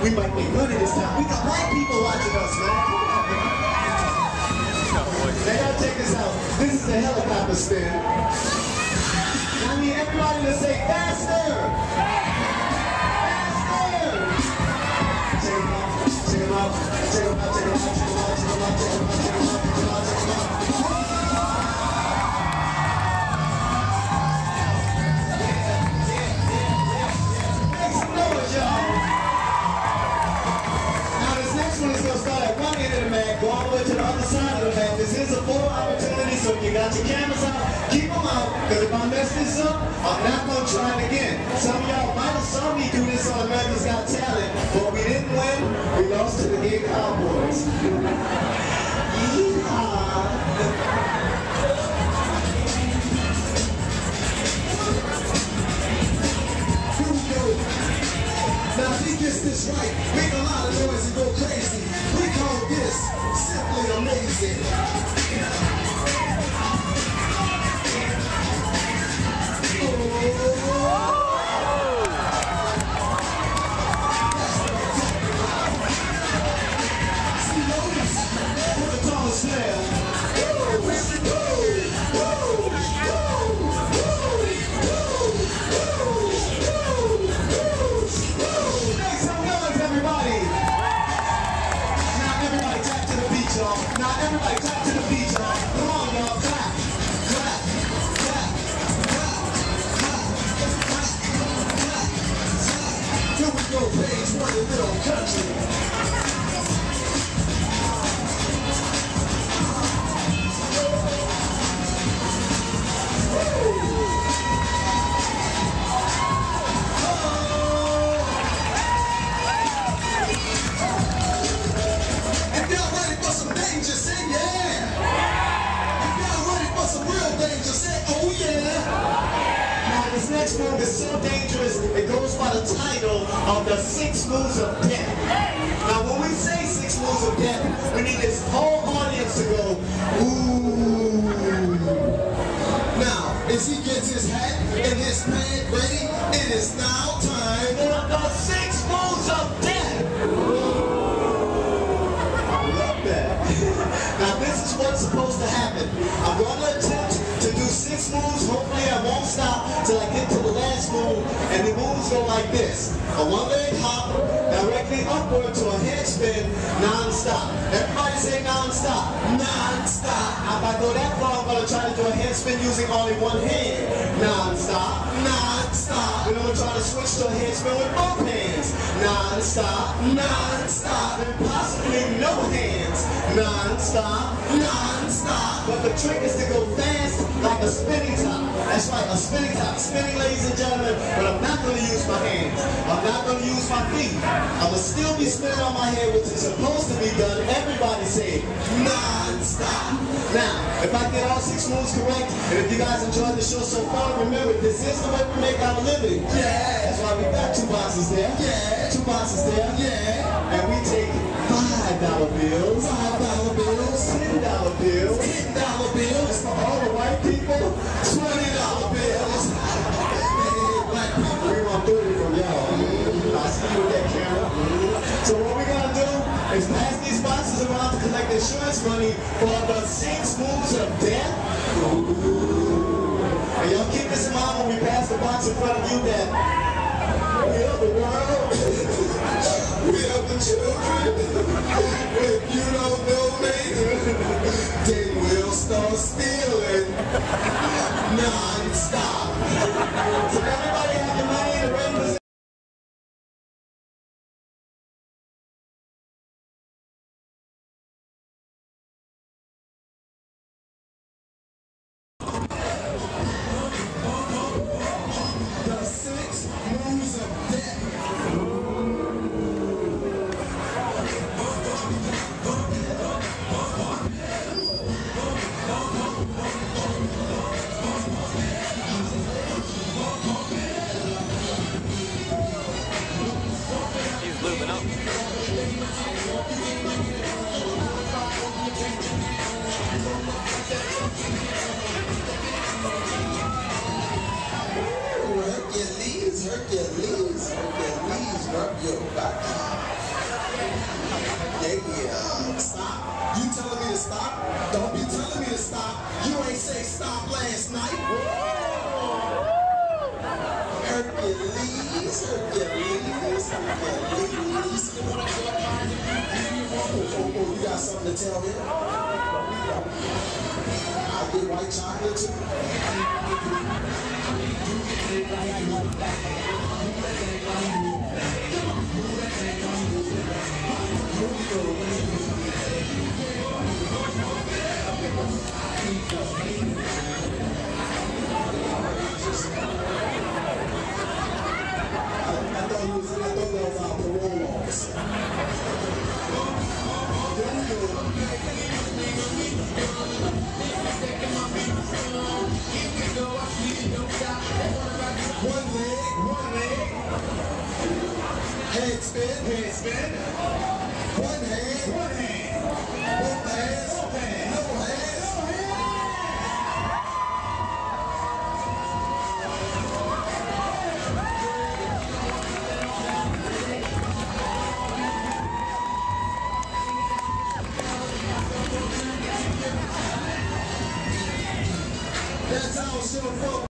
We might make money this time. We got white people watching us, man. Now y'all check this out. This is a helicopter spin. I need everybody to say faster. Faster. Check them out. Check them out. Check them out. Check them out. Check them out. Check them out. Check them out. Check them out. Check them out. Go all the way to the other side of the map. This is a photo opportunity, so if you got your cameras out, keep them out, because if I mess this up, I'm not going to try it again. Some of y'all might have saw me do this on America's Got Talent, but we didn't win. We lost to the gay Cowboys. Yeehaw! Here we go. Now if he gets this right, make a lot of noise and go crazy. We call this simply amazing. See those? Put the tall snare. Now everybody clap to the beat, y'all. Come on, y'all. Clap. Clap. Clap. Clap. Clap. Clap. Clap. Here we go, page one in Little Country. This next move is so dangerous, it goes by the title of the 6 moves of death. Now when we say 6 moves of death, we need this whole audience to go, ooh. Now, as he gets his hat and his pad ready, it is now time for the 6 moves of death. I love that. Now this is what's supposed to happen. I'm going to attempt to do 6 moves. Hopefully I won't stop till I get to the last move, and the moves go like this. A one-leg hop directly upward to a head spin non-stop. Everybody say non-stop. Non-stop. Now if I go that far, I'm going to try to do a head spin using only one hand. Non-stop. Non-stop. Then I'm going to try to switch to a head spin with both hands. Non-stop. Non-stop. And possibly no hands. Non-stop. Non-stop. But the trick is to go fast like a spinning top. That's right, a spinning top. Spinning, ladies and gentlemen, but I'm not going to use my hands. I'm not going to use my feet. I'm going to still be spinning on my head, which is supposed to be done. Everybody say non-stop. Now, if I get all 6 moves correct, and if you guys enjoyed the show so far, remember, this is the way we make our living. Yeah. That's why we got 2 boxes there. Yeah. 2 boxes there. Yeah. And we take $5 bills. $5 bills. $10 bills. $10 bills. For all the white people, $20 bills. Hey, black people, we want 30 from y'all. I see you with that camera. So what we're going to do is pass these boxes around to collect insurance money for the 6 moves of death. And y'all keep this in mind when we pass the box in front of you that we are the world. We are the children. If you don't know me, then we'll start stealing non-stop. So everybody have your money in the ring. The 6 moves of death. stop last night. Hercules. Oh, you got something to tell me? I'll get white chocolate too. I thought that was our parole officer. One leg. Head spin. One hand. Both hands. No hands. That's how it's